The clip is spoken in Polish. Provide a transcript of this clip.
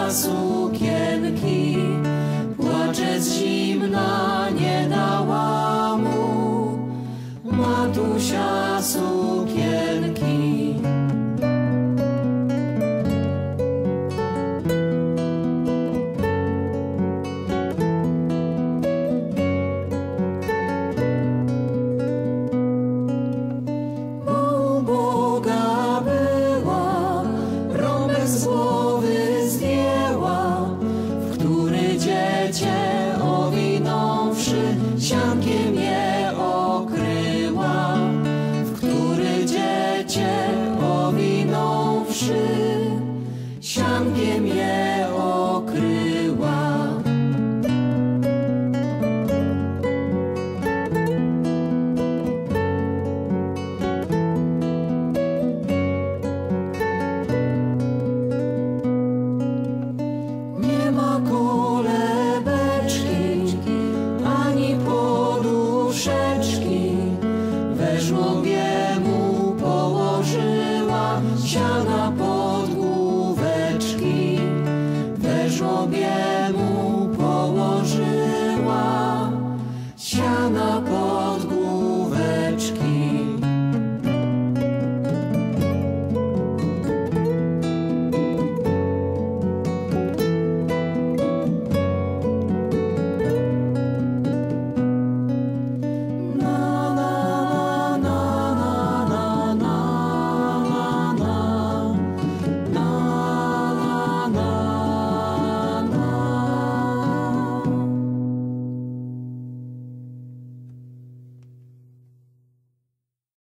sukienki, płacze z zimna, nie dała mu matusia sukienki. Z głowy zdjęła, w który dziecię owinąwszy, siankiem je okryła, w który dziecię owinąwszy, siankiem je okryła. We żłobie mu położyła, siana